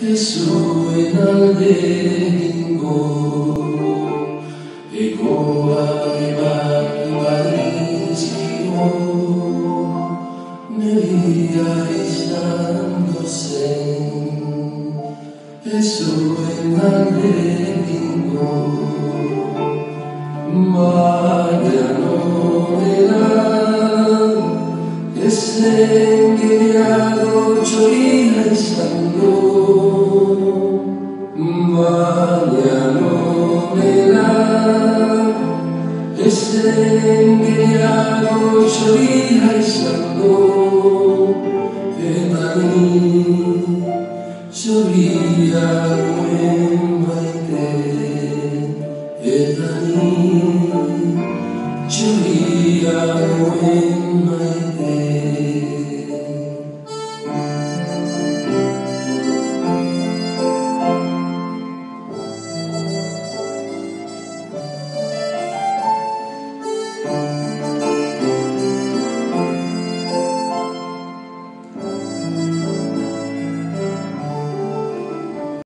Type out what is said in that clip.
Yesu'y nalingin ko, ikaw ay ibang-ibang mo, Maria San Jose. Yesu'y nalingin ko, magano ilang, que se enviado choy santo.